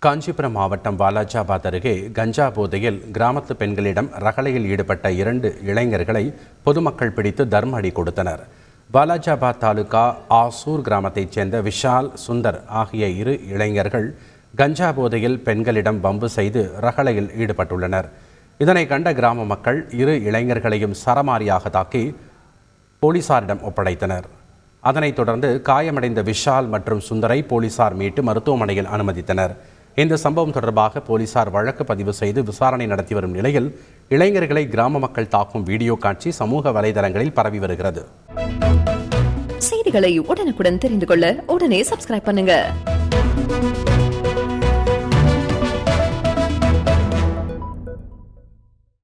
காஞ்சிபுரம் மாவட்டம் வாலாஜாபாத் அருகே கஞ்சா போதையில் கிராமத்து பெண்களிடம் ரகளையில் ஈடுபட்ட 2 இளைஞர்களை பொதுமக்கள் பிடித்து தர்ம அடி கொடுத்தனர். வாலாஜாபாத் தாலுகா ஆசூர் கிராமத்தைச் சேர்ந்த விஷால், சுந்தர் ஆகிய 2 இளைஞர்கள் கஞ்சா போதையில் பெண்களிடம் வம்பு செய்து ரகளையில் ஈடுபட்டுள்ளனர். இதனை கண்ட கிராம மக்கள் 2 இளைஞர்களையும் சரமாரியாக தாக்கி போலீசாரிடம் ஒப்படைத்தனர். அதனைத் தொடர்ந்து காயமடைந்த விஷால் மற்றும் சுந்தரை போலீசார் மீட்டு மருத்துவமனையில் அனுமதித்தனர். இந்த சம்பவம் தொடர்பாக போலீசார் வழக்கு பதிவு செய்து விசாரணை நடத்தி வரும் நிலையில் இளைஞர்களை கிராம மக்கள் தாக்கும் வீடியோ காட்சி சமூக வலைதளங்களில் பரவி வருகிறது. செய்திகளை உடனுக்குடன் தெரிந்து கொள்ள உடனே சப்ஸ்கிரைப் பண்ணுங்க.